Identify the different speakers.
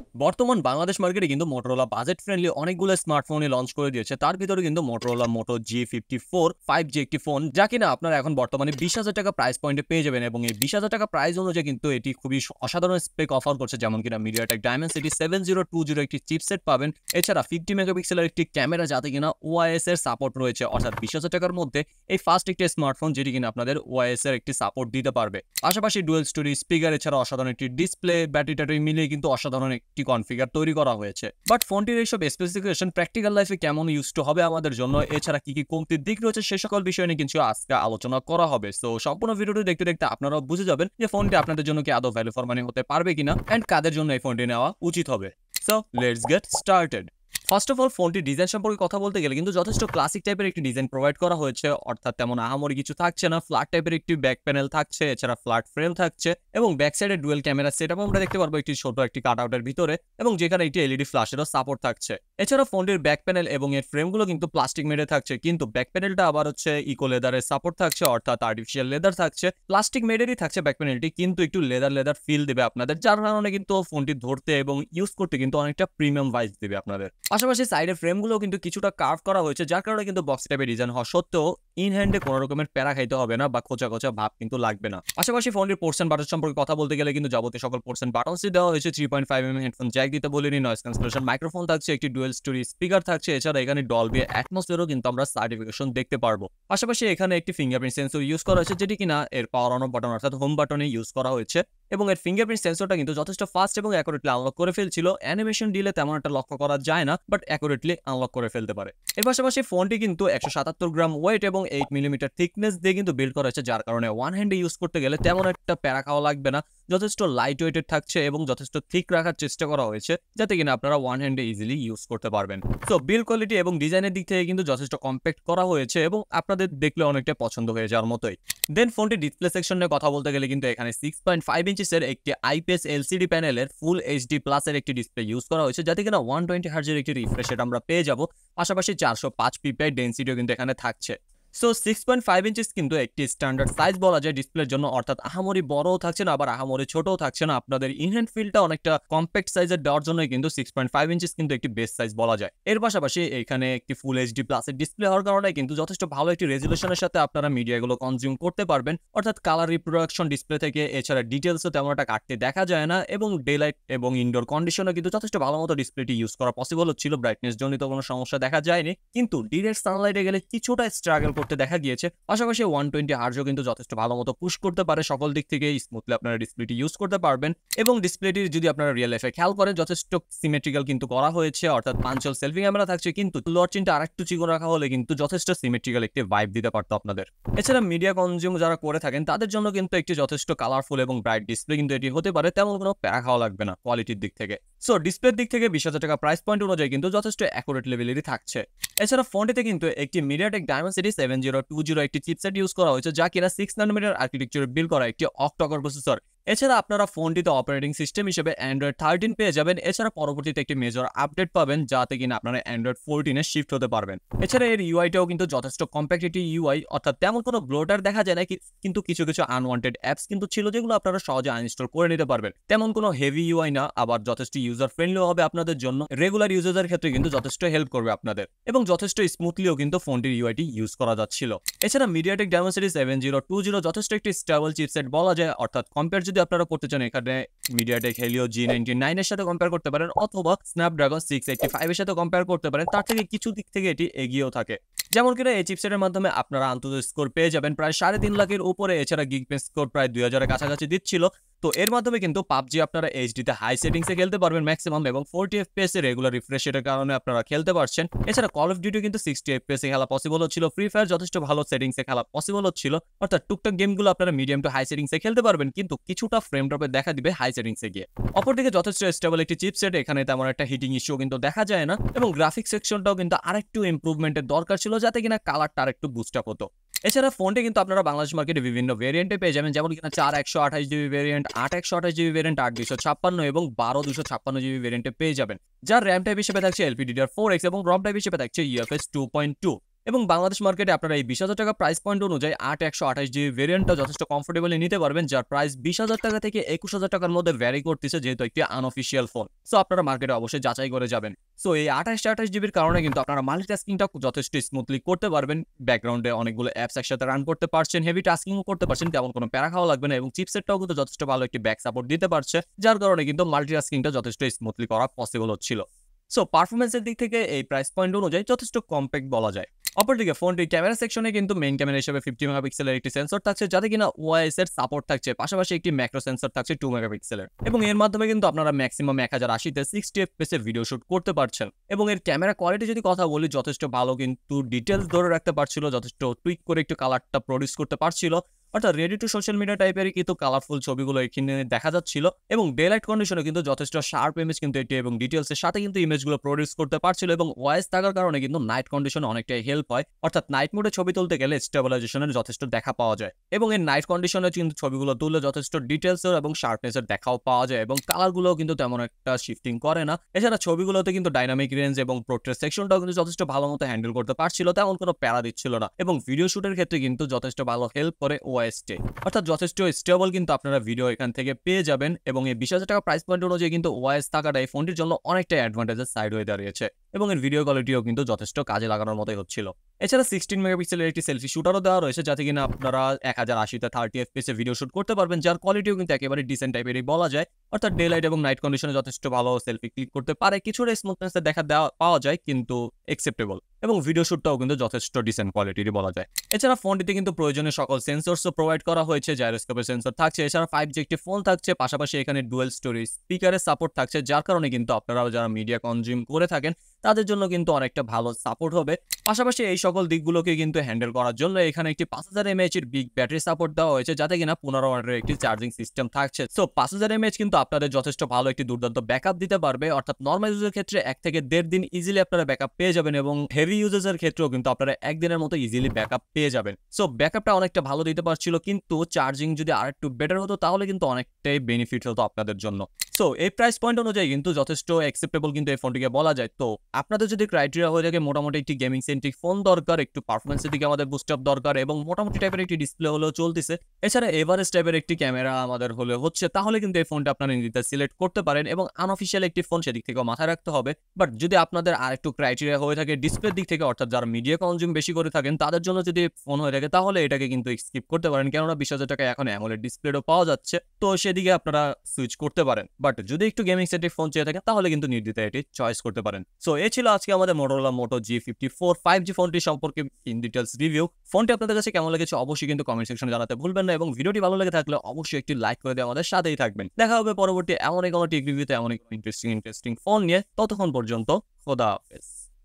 Speaker 1: বর্তমান বাংলাদেশ মার্কেটে কিন্তু Motorola বাজেট ফ্রেন্ডলি অনেকগুলো স্মার্টফোন লঞ্চ করে দিয়েছে। তার ভিতরে কিন্তু Motorola Moto G54 5G একটি ফোন, যা কিনা আপনারা এখন বর্তমানে 20,000 টাকা প্রাইস পয়েন্টে পেয়ে যাবেন। এবং এই 20,000 টাকা প্রাইস অনুযায়ী কিন্তু এটি খুবই অসাধারণ স্পেক অফার করছে, যেমন কিনা MediaTek Dimensity 7020 একটি চিপসেট পাবেন। এছাড়া 50 মেগাপিক্সেলের একটি ক্যামেরা, যাতে কিনা ওআইএস এর সাপোর্ট রয়েছে, অর্থাৎ 20,000 টাকার মধ্যে এই ফার্স্ট একটি স্মার্টফোন যেটি কিনা আপনাদের ওআইএস এর একটি সাপোর্ট দিতে পারবে। পাশাপাশি ডুয়েল স্টোরি স্পিকার, এছাড়া অসাধারণ একটি ডিসপ্লে, ব্যাটারি টাটারি মিলিয়ে কিন্তু অসাধারণ একটি কনফিগার তৈরি করা হয়েছে। বাট ফোনটির এইসব স্পেসিফিকেশন প্র্যাকটিক্যাল লাইফে কেমন ইউজ টু হবে আমাদের জন্য, এছাড়া কি কি কমতির দিক রয়েছে, সে সকল বিষয় নিয়ে কিন্তু আজকে আলোচনা করা হবে। সো সম্পূর্ণ ভিডিওটি দেখতে দেখতে আপনারাও বুঝে যাবেন যে ফোনটি আপনাদের জন্য কি আদৌ ভ্যালু ফর মানি হতে পারবে কিনা, এন্ড কাদের জন্য এই ফোনটি নেওয়া উচিত হবে। So let's get started. First of all, ফোনটি ডিজাইন সম্পর্কে কথা বলতে গেলে কিন্তু যথেষ্ট ক্লাসিক টাইপের একটি ডিজাইন প্রোভাইড করা হয়েছে, অর্থাৎ তেমন আহামরি কিছু থাকছে না। ফ্ল্যাট টাইপের একটি ব্যাক প্যানেল থাকছে, এছাড়া ফ্ল্যাট ফ্রেম থাকছে, এবং ব্যাক সাইডে ডুয়েল ক্যামেরা সেটআপ আমরা দেখতে পারবো একটি ছোট একটি কাটআউটের ভিতরে, এবং যেখানে একটি এলইডি ফ্ল্যাশেরও সাপোর্ট থাকছে। এছাড়া ফোনটির ব্যাক প্যানেল এবং এর ফ্রেমগুলো কিন্তু প্লাস্টিক মেডে থাকছে, কিন্তু ব্যাক প্যানেলটা আবার হচ্ছে ইকো লেদারের সাপোর্ট থাকছে, অর্থাৎ আর্টিফিশিয়াল লেদার থাকছে। প্লাস্টিক মেডেরই থাকছে ব্যাক প্যানেলটি, কিন্তু একটু লেদার ফিল দেবে আপনাদের, যার কারণে কিন্তু ফোনটি ধরতে এবং ইউজ করতে কিন্তু অনেকটা প্রিমিয়াম ভাইস দেবে আপনাদের। পাশাপাশি সাইডের ফ্রেমগুলো কিন্তু কিছুটা কার্ভ করা হয়েছে, যার কারণে কিন্তু বক্স টাইপের ডিজাইন হওয়া সত্ত্বেও ইন হ্যান্ডে কোনো রকমের প্যারা খাইতে হবে না বা খোঁচা খোঁচা ভাব কিন্তু লাগবে না। পাশাপাশি ফোনটির পোর্টস এন্ড বাটন সম্পর্কে কথা বলতে গেলে কিন্তু যাবতীয় সকল পোর্টস এন্ড বাটনসই দেওয়া হয়েছে। 3.5mm হেডফোন জ্যাক দিতে বলিনি, নয়েজ ক্যান্সেলেশন মাইক্রোফোন থাকছে, একটি ডুয়েল স্টোরি স্পিকার থাকছে, এছাড়া এখানে ডলবি অ্যাটমসফিয়ারও কিন্তু আমরা সার্টিফিকেশন দেখতে পারবো। পাশাপাশি এখানে একটি ফিঙ্গারপ্রিন্ট সেন্সর ইউজ করা হয়েছে, যেটি কিনা এর পাওয়ার অন অফ বাটন অর্থাৎ হোম বাটনে ইউজ করা হয়েছে, এবং এর ফিঙ্গারপ্রিন্ট সেন্সরটা কিন্তু যথেষ্ট ফাস্ট এবং অ্যাকুরেটলি আনলক করে ফেলছিল। অ্যানিমেশন দিলে তেমন একটা লক্ষ্য করা যায় না, বাট অ্যাকুরেটলি আনলক করে ফেলতে পারে। এর পাশাপাশি ফোনটি কিন্তু 177 গ্রাম ওয়েট এবং 8mm থিকনেস দিয়ে কিন্তু বিল্ড করা হয়েছে, যার কারণে ওয়ান হ্যান্ডে ইউজ করতে গেলে তেমন একটা প্যারা খাওয়া লাগবে না। যথেষ্ট লাইট ওয়েটেড থাকছে এবং যথেষ্ট থিক রাখার চেষ্টা করা হয়েছে, যাতে কিনা আপনারা ওয়ান হ্যান্ডে ইজিলি ইউজ করতে পারবেন। সো বিল্ড কোয়ালিটি এবং ডিজাইনের দিক থেকে কিন্তু যথেষ্ট কম্প্যাক্ট করা হয়েছে এবং আপনাদের দেখলে অনেকটা পছন্দ হয়ে যাওয়ার মতোই। দেন ফোনটি ডিসপ্লে সেকশনে কথা বলতে গেলে কিন্তু এখানে 6.5 ইঞ্চিসের একটি আইপিএস এলসিডি প্যানেলের ফুল এইচডি প্লাসের একটি ডিসপ্লে ইউজ করা হয়েছে, যাতে কিনা 120 হার্জের একটি রিফ্রেশ রেট আমরা পেয়ে যাব। পাশাপাশি 405 পিপিআই ডেনসিটিও কিন্তু এখানে থাকছে। সো 6.5 ইঞ্চিস কিন্তু একটি স্ট্যান্ডার্ড সাইজ বলা যায় ডিসপ্লের জন্য, অর্থাৎ আহামরি বড়ও থাকছে না, আবার আহামরি ছোটও থাকছে না। আপনাদের ইনহ্যান্ড ফিলটা অনেকটা কম্প্যাক্ট সাইজের দেওয়ার জন্য কিন্তু 6.5 ইঞ্চিস কিন্তু একটি বেস্ট সাইজ বলা যায়। এর পাশাপাশি এখানে একটি ফুল এইচডি প্লাসের ডিসপ্লে হওয়ার কারণে কিন্তু যথেষ্ট ভালো একটি রেজুলেশনের সাথে আপনারা মিডিয়াগুলো কনজিউম করতে পারবেন, অর্থাৎ কালার রিপ্রোডাকশন ডিসপ্লে থেকে। এছাড়া ডিটেলসও তেমন একটা কাটতে দেখা যায় না, এবং ডে লাইট এবং ইনডোর কন্ডিশনে কিন্তু যথেষ্ট ভালো মতো ডিসপ্লেটি ইউজ করা পসিবল হচ্ছিল। ব্রাইটনেস জনিত কোনো সমস্যা দেখা যায়নি, কিন্তু ডিরেক্ট সানলাইটে গেলে কিছুটা স্ট্রাগল করতে দেখা গিয়েছে। পাশাপাশি 120 হার্জও কিন্তু যথেষ্ট ভালো মতো পুশ করতে পারে, সকল দিক থেকে স্মুথলি আপনারা ডিসপ্লেটি ইউজ করতে পারবেন। এবং ডিসপ্লেটির যদি আপনারা রিয়েল লাইফে খেয়াল করেন, যথেষ্ট সিমেট্রিক্যাল কিন্তু করা হয়েছে, অর্থাৎ পাঞ্চল সেলফি ক্যামেরা থাকছে, কিন্তু লোয়ার চিনটা আরেকটু চিকন রাখা হলে কিন্তু যথেষ্ট সিমেট্রিক্যাল একটি ভাইব দিতে পারতো আপনাদের। এছাড়া মিডিয়া কনজিউম যারা করে থাকেন তাদের জন্য কিন্তু একটি যথেষ্ট কালারফুল এবং ব্রাইট ডিসপ্লে কিন্তু এটি হতে পারে, তেমন কোনো প্যারা খাওয়া লাগবে না কোয়ালিটির দিক থেকে। সো ডিসপ্লের দিক থেকে 20,000 টাকা প্রাইস পয়েন্ট অনুযায়ী কিন্তু যথেষ্ট অ্যাকুরেট লেভেলেরই থাকছে। এছাড়া ফোনটিতে কিন্তু একটি MediaTek Dimensity 7020 একটি চিপসেট ইউজ করা হয়েছে, যা কিনা 6nm আর্কিটেকচারে বিল্ড করা একটি অক্টা-কোর প্রসেসর। এছাড়া আপনারা ফোনটিতে অপারেটিং সিস্টেম হিসেবে Android 13 পেয়ে যাবেন। এছাড়া পরবর্তীতে একটি মেজর আপডেট পাবেন, যাতে কিনা আপনারা Android 14 এ শিফট হতে পারবেন। এছাড়া এর ইউআইটাও কিন্তু যথেষ্ট কম্প্যাক্ট একটি ইউআই, অর্থাৎ তেমন কোনো ব্লোটার দেখা যায় না, কিন্তু কিছু কিছু আনওয়ান্টেড অ্যাপস কিন্তু ছিল, যেগুলো আপনারা সহজে আনইনস্টল করে নিতে পারবেন। তেমন কোনো হেভি ইউআই না, আবার যথেষ্ট ইউজার ফ্রেন্ডলিও হবে আপনাদের জন্য। রেগুলার ইউজারদের ক্ষেত্রে কিন্তু যথেষ্ট হেল্প করবে আপনাদের, এবং যথেষ্ট স্মুথলিও কিন্তু ফোনটির ইউআইটি ইউজ করা যাচ্ছিল। এছাড়া MediaTek Dimensity 7020 যথেষ্ট একটি স্টেবল চিপসেট বলা যায়, অর্থাৎ কম্পেয়ার যদি আপনারা করতে চান, এখানে MediaTek Helio G99 এর সাথে কম্পেয়ার করতে পারেন, অথবা Snapdragon 685 এর সাথে কম্পেয়ার করতে পারেন। তার থেকে কিছু দিক থেকে এটি এগিয়েও থাকে। যেমন কিনা এই চিপসেটের মাধ্যমে আপনারা আন্তর্জাতিক স্কোর পেয়ে যাবেন প্রায় 3.5 লাখের উপরে। এছাড়া গিগবেঞ্চ স্কোর প্রায় 2000 এর কাছাকাছি দিচ্ছিল। তো এর মাধ্যমে কিন্তু পাবজি আপনারা এইচডিতে হাই সেটিংসে খেলতে পারবেন ম্যাক্সিমাম, এবং 40 FPS এ রেগুলার রিফ্রেশ রেটের কারণে আপনারা খেলতে পারছেন। এছাড়া কল অফ ডিউটি কিন্তু 60 FPS এ খেলা পসিবল হচ্ছিল। ফ্রি ফায়ার যথেষ্ট ভালো সেটিংসে খেলা পসিবল হচ্ছিল, অর্থাৎ টুকটাক গেমগুলো আপনারা মিডিয়াম টু হাই সেটিংসে খেলতে পারবেন, কিন্তু কিছুটা ফ্রেম ড্রপে দেখা দিবে হাই সেটিংসে গিয়ে। অপরদিকে যথেষ্ট স্টেবল একটি চিপসেট, এখানে তেমন একটা হিটিং ইস্যু কিন্তু দেখা যায় না, এবং গ্রাফিক সেকশনটাও কিন্তু আরেকটু ইমপ্রুভমেন্টের দরকার ছিল, যাতে কিনা কালারটা আরেকটু বুস্ট আপ হতো। এছাড়া ফোনটি কিন্তু আপনারা বাংলাদেশ মার্কেটে বিভিন্ন ভেরিয়েন্টে পেয়ে যাবেন, যেমন কিনা 4128GB ভেরিয়েন্ট, 8128GB ভেরিয়েন্ট, 8256 এবং 12256GB ভেরিয়েন্টে পেয়ে যাবেন, যার র্যাম টাইপ হিসেবে থাকছে LPDDR4X এবং রম টাইপ হিসেবে থাকছে UFS 2.2। এবং বাংলাদেশ মার্কেটে আপনারা এই 20,000 টাকা প্রাইস পয়েন্ট অনুযায়ী 8/128GB ভেরিয়েন্টটা যথেষ্ট কমফোর্টেবলি নিতে পারবেন, যার প্রাইস 20,000 টাকা থেকে 21,000 টাকার মধ্যে ভ্যারি করতেছে, যেহেতু একটি আনঅফিসিয়াল ফোন। সো আপনারা মার্কেটে অবশ্যই যাচাই করে যাবেন। সো এই 28/28GBর কারণে কিন্তু আপনারা মাল্টিটাস্কিংটা যথেষ্ট স্মুথলি করতে পারবেন। ব্যাকগ্রাউন্ডে অনেকগুলো অ্যাপস একসাথে রান করতে পারছেন, হেভি টাস্কিংও করতে পারছেন, তেমন কোনো প্যারা খাওয়া লাগবে না এবং চিপসেটটাও কিন্তু যথেষ্ট ভালো একটি ব্যাক সাপোর্ট দিতে পারছে, যার কারণে কিন্তু মাল্টিটাস্কিংটা যথেষ্ট স্মুথলি করা পসিবল হচ্ছিল। সো পারফরমেন্সের দিক থেকে এই প্রাইস পয়েন্ট অনুযায়ী যথেষ্ট কম্প্যাক্ট বলা যায়। অপরদিকে ফোনটির ক্যামেরা সেকশনে কিন্তু মেইন ক্যামেরা হিসেবে 50 মেগাপিক্সেলের একটি সেন্সর থাকছে, যাতে কিনা ওআইএস এর সাপোর্ট থাকছে। পাশাপাশি একটি ম্যাক্রো সেন্সর থাকছে 2 মেগাপিক্সেলের এবং এর মাধ্যমে কিন্তু আপনারা ম্যাক্সিমাম 1080তে 60 এফপিএস এ ভিডিও শুট করতে পারছেন। এবং এর ক্যামেরা কোয়ালিটি যদি কথা বলি, যথেষ্ট ভালো, কিন্তু ডিটেলস ধরে রাখতে পারছিল, যথেষ্ট টুইক করে একটু কালারটা প্রডিউস করতে পারছিল, অর্থাৎ রেডি টু সোশ্যাল মিডিয়া টাইপেরই কিন্তু কালারফুল ছবিগুলো এখানে দেখা যাচ্ছিল। এবং ডে লাইট কন্ডিশনে কিন্তু যথেষ্ট শার্প ইমেজ কিন্তু এটি এবং ডিটেলসের সাথে কিন্তু ইমেজগুলো প্রডিউস করতে পারছিল এবং ওয়াইস থাকার কারণে কিন্তু নাইট কন্ডিশনে অনেকটাই হেল্প হয়, অর্থাৎ নাইট মোডে ছবি তুলতে গেলে স্টেবিলাইজেশনের যথেষ্ট দেখা পাওয়া যায় এবং এই নাইট কন্ডিশনে কিন্তু ছবিগুলো তুললে যথেষ্ট ডিটেলসের এবং শার্পনেসের দেখাও পাওয়া যায় এবং কালারগুলোও কিন্তু তেমন একটা শিফটিং করে না। এছাড়া ছবিগুলোতে কিন্তু ডাইনামিক রেঞ্জ এবং পোর্ট্রেট সেকশনটাও কিন্তু যথেষ্ট ভালো মতো হ্যান্ডেল করতে পারছিল, তেমন কোনো প্যারা দিচ্ছিল না এবং ভিডিও শুটের ক্ষেত্রে কিন্তু যথেষ্ট ভালো হেল্প করে ওএসটি, অর্থাৎ যথেষ্ট স্টেবল কিন্তু আপনারা ভিডিও এখান থেকে পেয়ে যাবেন। এবং এই 20,000 টাকা প্রাইস পয়েন্ট অনুযায়ী কিন্তু ওএস থাকাটা এই ফোনটির জন্য অনেকটাই অ্যাডভান্টেজের সাইড হয়ে দাঁড়িয়েছে এবং এর ভিডিও কোয়ালিটিও কিন্তু যথেষ্ট কাজে লাগানোর মতোই হচ্ছিল। এছাড়া 16 মেগাপিক্সেলের একটি সেলফি শুটারও দেওয়া রয়েছে, যাতে কিনা আপনারা 1080তে 30 এফপিএস এ ভিডিও শুট করতে পারবেন, যার কোয়ালিটিও কিন্তু একেবারে ডিসেন্ট টাইপেরই বলা যায়, অর্থাৎ ডে লাইট এবং নাইট কন্ডিশনে যথেষ্ট ভালো সেলফি ক্লিক করতে পারে, কিছুটা স্মুথনেসের দেখা পাওয়া যায়, কিন্তু অ্যাকসেপ্টেবল এবং ভিডিও শুটটাও কিন্তু যথেষ্ট ডিসেন্ট কোয়ালিটিরই বলা যায়। এছাড়া ফোনটিতে কিন্তু প্রয়োজনীয় সকল সেন্সরসও প্রোভাইড করা হয়েছে, জাইরোস্কোপের সেন্সর থাকছে, এছাড়া 5G একটি ফোন থাকছে, পাশাপাশি এখানে ডুয়েল স্টোরি স্পিকারের সাপোর্ট থাকছে, যার কারণে কিন্তু আপনারা যারা মিডিয়া কনজিউম করে থাকেন তাদের জন্য কিন্তু অনেকটা ভালো সাপোর্ট হবে। পাশাপাশি এই সকল দিকগুলোকে কিন্তু হ্যান্ডেল করার জন্য এখানে একটি 5000 mAh এর বিগ ব্যাটারি সাপোর্ট দেওয়া হয়েছে, যাতে কিনা 15 ওয়াটের একটি চার্জিং সিস্টেম থাকছে। সো 5000 mAh কিন্তু আপনাদের যথেষ্ট ভালো একটি দুর্দান্ত ব্যাকআপ দিতে পারবে, অর্থাৎ নর্মাল ইউজের ক্ষেত্রে 1 থেকে 1.5 দিন ইজিলি আপনারা ব্যাকআপ পেয়ে যাবেন এবং হেভি ইউজেসের ক্ষেত্রেও কিন্তু আপনারা একদিনের মতো ইজিলি ব্যাকআপ পেয়ে যাবেন। সো ব্যাকআপটা অনেকটা ভালো দিতে পারছিল, কিন্তু চার্জিং যদি আরেকটু বেটার হতো তাহলে কিন্তু অনেকটাই বেনিফিট হতো আপনাদের জন্য। সো এই প্রাইস পয়েন্ট অনুযায়ী কিন্তু যথেষ্ট অ্যাকসেপ্টেবল কিন্তু এই ফোনটিকে বলা যায়। তো আপনাদের যদি ক্রাইটেরিয়া হয়ে থাকে মোটামুটি একটি গেমিং সেন্ট্রিক ফোন দরকার, একটু পারফরমেন্সের দিকে আমাদের বুস্ট আপ দরকার এবং মোটামুটি টাইপের একটি ডিসপ্লে হলেও চলতেছে, এছাড়া এভারেজ টাইপের একটি ক্যামেরা আমাদের হলে হচ্ছে, তাহলে কিন্তু এই ফোনটা আপনারা নিজেদের সিলেক্ট করতে পারেন এবং আনঅফিসিয়াল একটি ফোন সেদিক থেকেও মাথায় রাখতে হবে। বাট যদি আপনাদের আরেকটু ক্রাইটেরিয়া হয়ে থাকে ডিসপ্লের দিক থেকে, অর্থাৎ যারা মিডিয়া কনজিউম বেশি করে থাকেন তাদের জন্য যদি ফোন হয়ে থাকে, তাহলে এটাকে কিন্তু স্কিপ করতে পারেন, কেননা 20,000 টাকায় এখন অ্যামোলেড ডিসপ্লেও পাওয়া যাচ্ছে, তো সেদিকে আপনারা সুইচ করতে পারেন। বাট যদি একটু গেমিং সেন্ট্রিক ফোন চেয়ে থাকেন তাহলে কিন্তু নির্দ্বিধায় এটি চয়েস করতে পারেন। সো এই ছিল আজকে আমাদের Motorola Moto G54 5G ফোনটি সম্পর্কে ইন ডিটেলস রিভিউ। ফোনটি আপনাদের কাছে কেমন লেগেছে অবশ্যই কিন্তু কমেন্ট সেকশনে জানাতে ভুলবেন না এবং ভিডিওটি ভালো লেগে থাকলে অবশ্যই একটি লাইক করে দিয়ে আমাদের সাথেই থাকবেন। দেখা হবে পরবর্তী এমন কোনো টেক রিভিউতে, এমন কোনো ইন্টারেস্টিং ফোন নিয়ে। ততক্ষণ পর্যন্ত খোদা হাফেজ।